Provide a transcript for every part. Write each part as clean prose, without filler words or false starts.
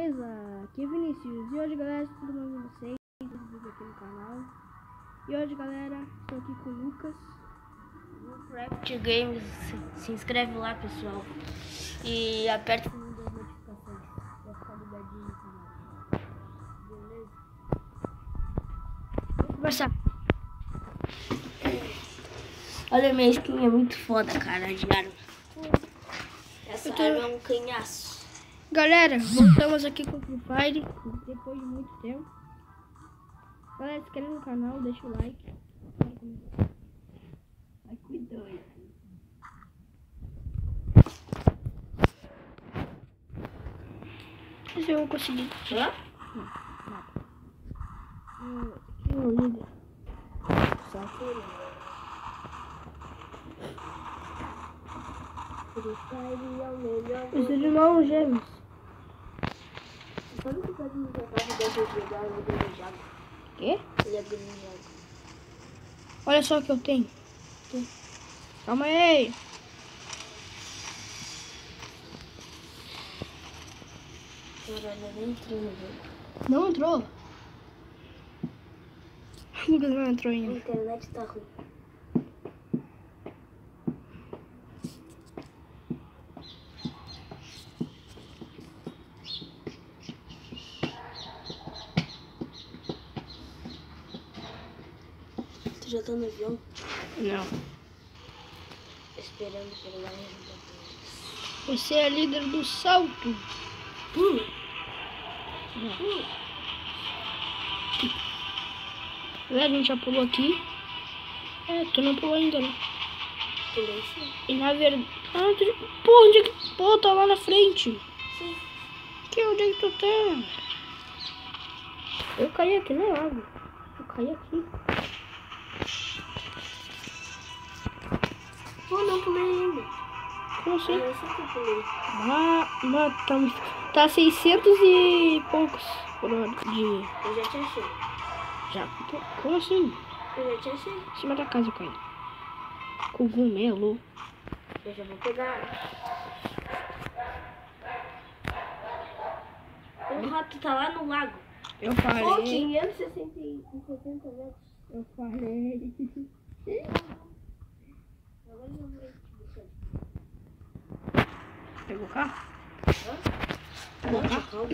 beleza? Aqui é Vinícius e hoje, galera, tudo bem com vocês? Vídeo aqui no canal. E hoje, galera, estou aqui com o Lucas do Craft Games. Se inscreve lá, pessoal, e aperta o sininho das notificações pra ficar ligadinho no canal. Beleza? Vamos começar. Olha, minha skin é muito foda, cara, de arma. Essa arma é um canhaço. Galera, voltamos aqui com o Free Fire depois de muito tempo. Galera, se inscreve no canal, deixa o like. Vai cuidando. Não sei se eu vou conseguir. Hã? Não, nada. Líder. Só foi. Free Fire é o melhor. Os irmãos gêmeos. Sabe que pode me jogar de jogar o desejado? Quê? Ele é desejado. Olha só o que eu tenho. Calma aí. Caralho, nem entrou no jogo. Não entrou? O Lucas não entrou ainda. A internet tá ruim. Tu já tá no avião? Não. Esperando pelo ajuda. Você é a líder do salto. A gente já pulou aqui. É, tu não pulou ainda, né? Pulei sim. E na verdade... Pô, onde é que... Pô, tá lá na frente. Sim. Onde é que tu tá? Eu caí aqui na água. Eu caí aqui. Pô, não pulei ainda. Como assim? Eu sei que eu pulei. Tá 600 e poucos por hora de... Eu já te achei. Já? Como assim? Eu já te achei. Em cima da casa eu caí. Cogumelo. Eu já vou pegar. O rato tá lá no lago. Eu falei. Pô, 560 metros. Eu falei. Agora eu vou te buscar. Pegou o carro? Hã? Pegou o carro?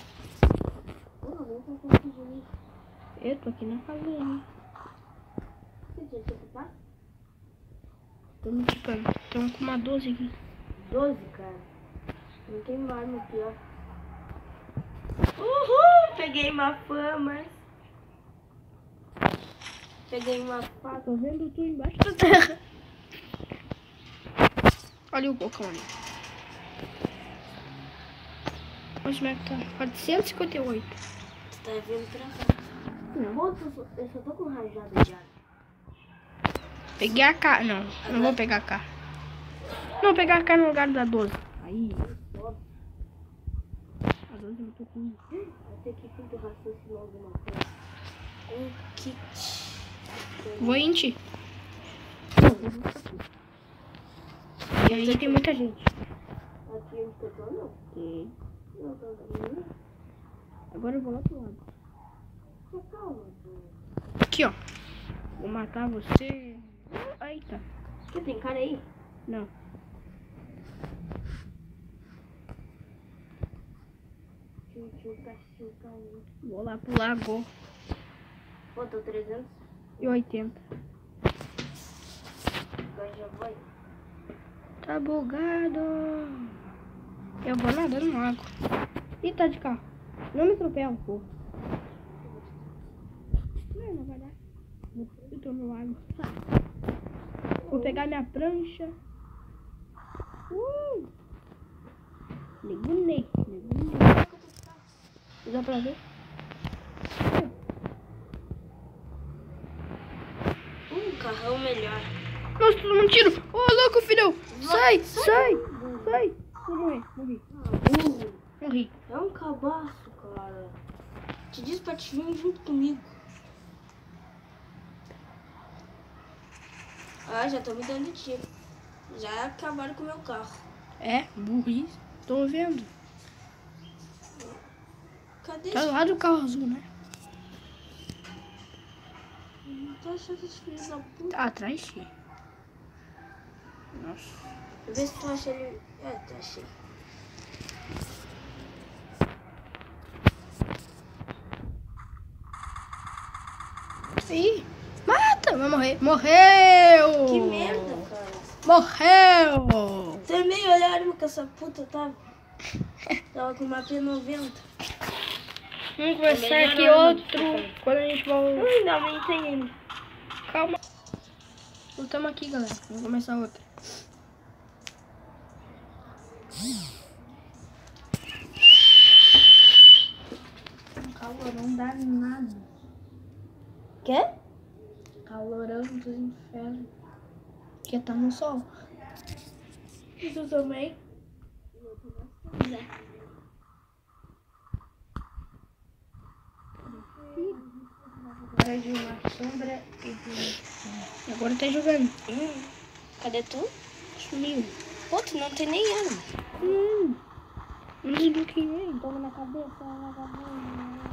Eu tô aqui na casinha. Você já tinha passado? Tô me ticando. Estamos com uma 12 aqui. 12, cara? Não tem mais no pior. Uhul! Peguei uma fama. Peguei uma faca. Tô vendo tu embaixo da terra. Olha o bocão ali. Quantos metros tá? 458. Tu tá vindo pra cá. Não. Eu só tô com rajada de água. Peguei a K. Não, agora... não vou pegar a K. Não, pegar a K no lugar da 12. Aí. A 12 eu tô com. Vai ter que raciocinar alguma coisa. Um kit. Vou em ti. E aí tem muita gente. Aqui onde eu tô, não? Tem. Não, tô vendo. Agora eu vou lá pro lado. Calma. Aqui, ó. Vou matar você. Eita. Você tem cara aí? Não. Vou lá pro lago. Pô, tô 380. Agora já vai. Tá bugado. Eu vou nadando no lago. Ih, tá de carro. Não me atropela, pô. Não vai dar. Eu tô no lago. Vou pegar minha prancha. Negunei. Dá pra ver? Carrão melhor. Nossa, todo mundo tiro. Ô, louco, filhão. Sai. Vou morrer. Morri. É um cabaço, cara. Te disse pra te vir junto comigo. Ah, já tô me dando tiro. Já acabaram com o meu carro. É, burrice. Tô vendo. Cadê Tá lá do carro azul, né? Não tô achando esse filho da puta. Tá atrás, sim. Nossa. Vê se tu acha ele. Tá, achei. Ih, mata! Vai morrer. Morreu! Que merda, cara. Morreu! Também olharam que essa puta tava. Tava com uma P90. Vamos conversar Melhor aqui arma outro. que Quando a gente volta. Ainda aumentei ele. Calma. Voltamos aqui, galera. Vamos começar outra. Calorão danado. Quê? Calorão dos infernos. Que tá no sol. E tu também? Agora de uma sombra e de... Agora tá jogando. Cadê tu? Sumiu. Pô, tu não tem nem arma. Não desbloqueei. Toma na cabeça, na cabeça.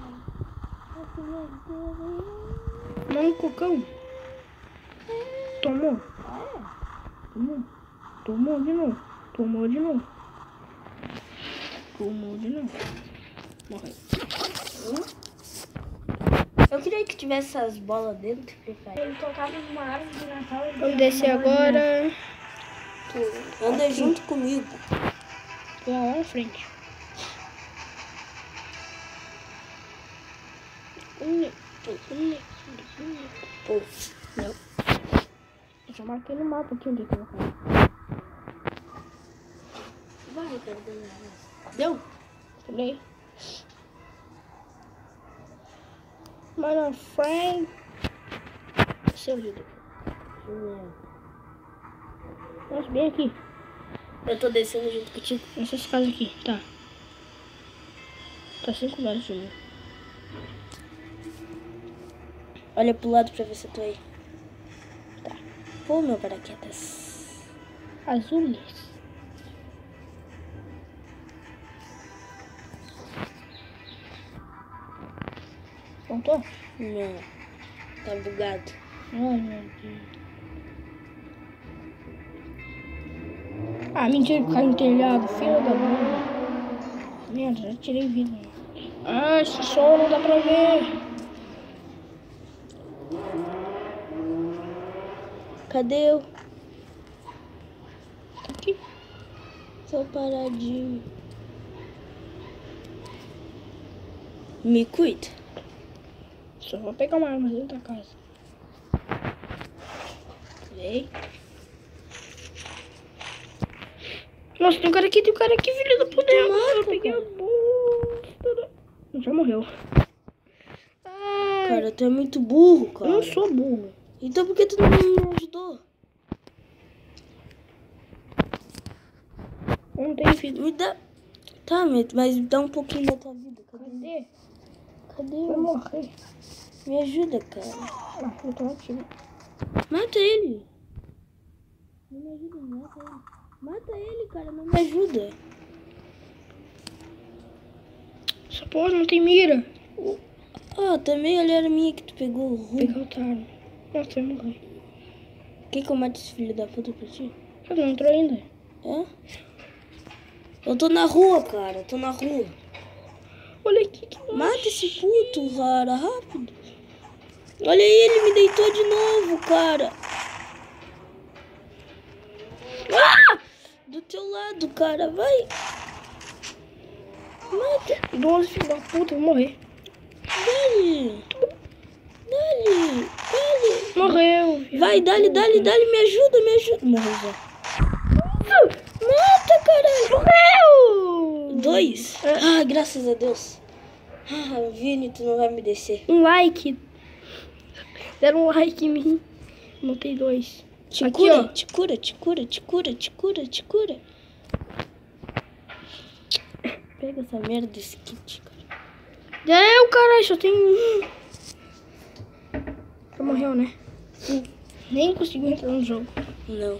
Não, cocão. Tomou. Tomou. Tomou de novo. Tomou de novo. Tomou de novo. Morreu. Eu queria que tivesse essas bolas dentro. Ele tocava numa árvore de Natal. Vamos descer agora. Tu anda junto comigo. Lá na frente. Pô, Não. Eu só marquei no mapa aqui onde é que eu vou cair. vai, perdendo. Deu? Pulei. Mano, Frank. Seu líder. Nossa, bem aqui. Eu tô descendo junto contigo. Nessas casas aqui, tá. Tá 5 metros de mim. Olha pro lado pra ver se eu tô aí. Tá. Pô, meu paraquedas. Azules. Voltou? Não. Tá bugado. Ai, meu Deus. Ah, mentira que caiu no telhado. Filha da mãe. Merda, já tirei vida. Ah, esse sol não dá pra ver. Cadê eu? Tá aqui. Tô paradinho. Me cuida. Só vou pegar uma arma dentro da casa. Vem. Nossa, tem um cara aqui, filho da puta. Mata, Eu peguei a bosta. Já morreu. Ai, Cara, tu é muito burro, eu cara. não sou burro. Então por que tu não me ajudou? Eu não tenho vida. Me dá... Tá, mas me dá um pouquinho da tua vida. Cadê? Cadê Vai eu? morrer. Me ajuda, cara. Ah, eu tô aqui. Mata ele. Não me ajuda, mata ele. Mata ele, cara, não me ajuda. Essa porra não tem mira. Ah, também olha a minha que tu pegou. Pegar outra arma. Nossa, vai morrer. Quer que eu mate esse filho da puta pra ti? Eu não entrou ainda. É? Eu tô na rua, cara. Tô na rua. Olha aqui que Mata esse puto, cara. Rápido. Olha aí, ele me deitou de novo, cara. Ah! Do teu lado, cara. Vai. Mata. 12 filho da puta, eu vou morrer. Dale. Dale. Dale. Morreu. filho Vai, da dale, puta. dale, dale. Me ajuda, me ajuda. Morreu já. Mata, caralho. Morreu! 2. Ah, graças a Deus. Ah, Vini, tu não vai me descer. Um like. Deram um like em mim. Montei 2. Te Aqui, cura, ó. te cura, te cura, te cura, te cura, te cura. Pega essa merda desse kit, cara. Deu, caralho, só tem um. Já morreu, né? Nem conseguiu entrar no jogo. Não.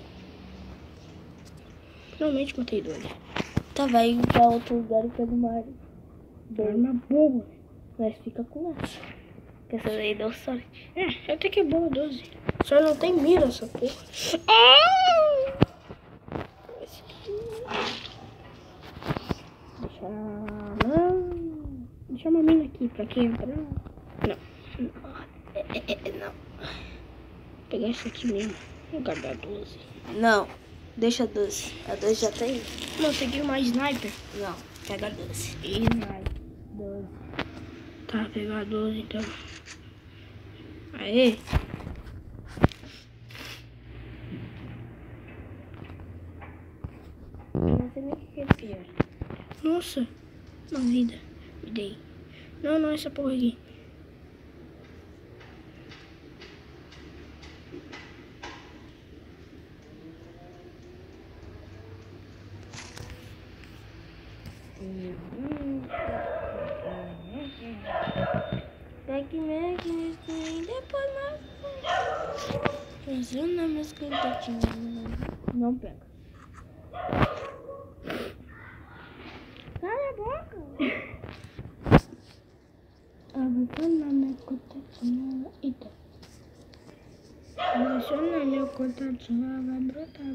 Finalmente matei 2. Tá, vai pra outro lugar e pega uma arma. Arma boa. Mas fica com essa. Porque essa daí deu sorte. Até que é boa 12. Só não tem mira essa porra. Ah! Deixa uma mina aqui pra quem entrar. Não. Não. Vou pegar essa aqui mesmo. Vou guardar 12. Não. Deixa a 12. A 12 já tem. Não, você quer mais sniper? Não. Pega a 12. E vai. 12. Tá, pegar 12 então. Aê. Não sei nem o que é pior. Nossa. Uma vida. Me dei. Não, essa porra aqui. Depois mais. Fazendo a música não pega. Cala a boca. Abrindo a minha contatinha. Eita. Abrindo a minha contatinha. Vai brotar.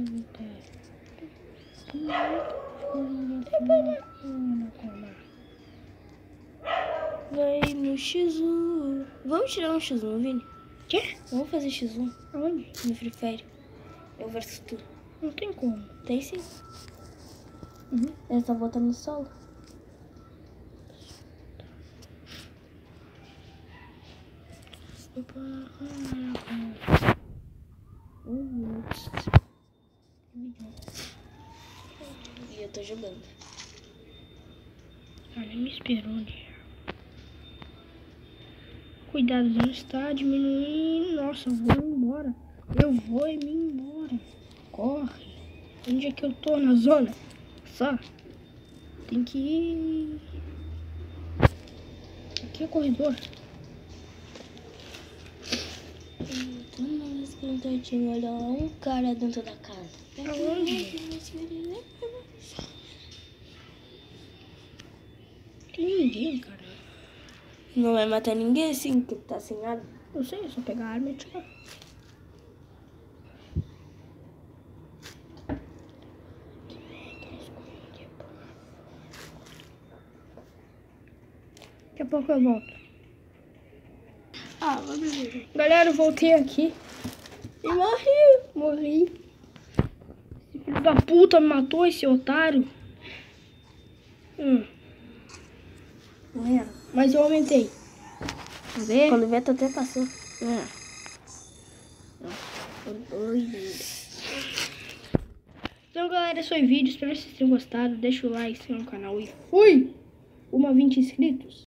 Vai no X1. Vamos tirar um X1, Vini? Quê? Vamos fazer X1 Aonde? no Free Fire. Eu versus tu. Não tem como. Tem sim. Uhum. Ele tá voltando no solo. E eu tô jogando. Ele me esperou, né? Cuidado, não está diminuindo. Nossa, eu vou embora. Eu vou me embora. Corre. Onde é que eu tô? Na zona? Só. Tem que ir. Aqui é corredor. Olha um cara dentro da casa. Aonde? Tem ninguém, cara. Não vai matar ninguém assim, que tá sem arma. Não sei, é só pegar a arma e atirar. Daqui a pouco eu volto. Galera, eu voltei aqui. E morri. Esse filho da puta me matou, esse otário. Mas eu aumentei. Tá vendo? Quando vê, tu até passou. Então, galera, esse foi o vídeo. Espero que vocês tenham gostado. Deixa o like, se inscreva no canal e fui! 20 inscritos.